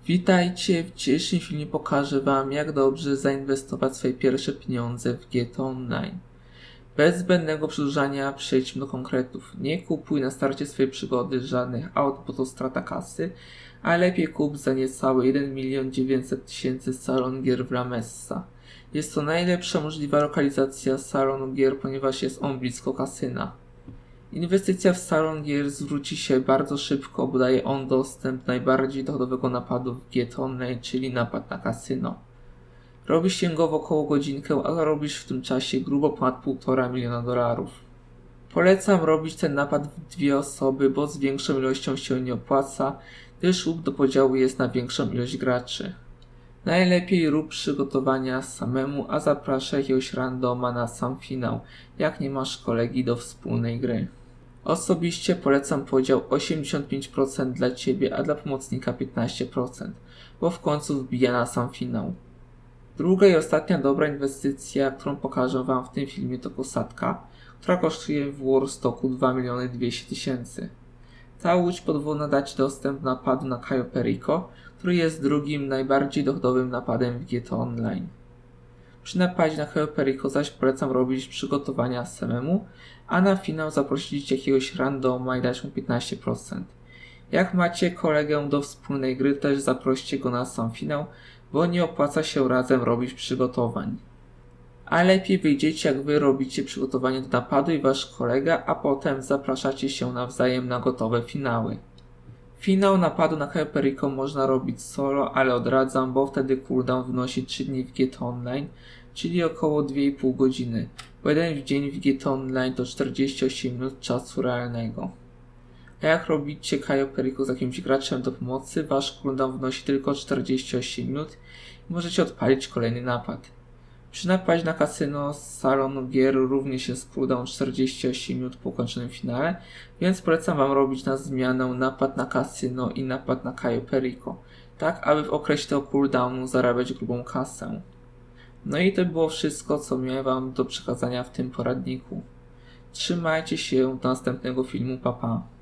Witajcie, w dzisiejszym filmie pokażę Wam, jak dobrze zainwestować swoje pierwsze pieniądze w GTA Online. Bez zbędnego przedłużania przejdźmy do konkretów. Nie kupuj na starcie swojej przygody żadnych aut, bo to strata kasy, a lepiej kup za niecałe 1 900 000 salon gier w La Messa. Jest to najlepsza możliwa lokalizacja salonu gier, ponieważ jest on blisko kasyna. Inwestycja w salon gier zwróci się bardzo szybko, bo daje on dostęp do najbardziej dochodowego napadu w GTA Online, czyli napad na kasyno. Robisz się go w około godzinkę, a zarobisz w tym czasie grubo ponad $1,5 miliona. Polecam robić ten napad w 2 osoby, bo z większą ilością się nie opłaca, gdyż łuk do podziału jest na większą ilość graczy. Najlepiej rób przygotowania samemu, a zapraszaj jakiegoś randoma na sam finał, jak nie masz kolegi do wspólnej gry. Osobiście polecam podział 85% dla Ciebie, a dla pomocnika 15%, bo w końcu wbija na sam finał. Druga i ostatnia dobra inwestycja, którą pokażę Wam w tym filmie, to posadka, która kosztuje w Warstocku 2 200 000. Ta łódź podwodna da Ci dostęp do napadu na Cayo Perico, który jest drugim najbardziej dochodowym napadem w GTA Online. Przy napadzie na Cayo Perico zaś polecam robić przygotowania samemu, a na finał zaprosić jakiegoś randoma i dać mu 15%. Jak macie kolegę do wspólnej gry, też zaproście go na sam finał, bo nie opłaca się razem robić przygotowań. A lepiej wyjdziecie, jak Wy robicie przygotowanie do napadu i Wasz kolega, a potem zapraszacie się nawzajem na gotowe finały. Finał napadu na Cayo Perico można robić solo, ale odradzam, bo wtedy cooldown wynosi 3 dni w GTA Online, czyli około 2,5 godziny, bo jeden dzień w GTA Online to 48 minut czasu realnego. A jak robicie Cayo Perico z jakimś graczem do pomocy, Wasz cooldown wynosi tylko 48 minut i możecie odpalić kolejny napad. Przy napadzie na kasyno z salonu gier również jest cooldown 48 minut po ukończonym finale, więc polecam Wam robić na zmianę napad na kasyno i napad na Cayo Perico, tak aby w okresie tego cooldownu zarabiać grubą kasę. No i to było wszystko, co miałem Wam do przekazania w tym poradniku. Trzymajcie się, do następnego filmu, pa pa.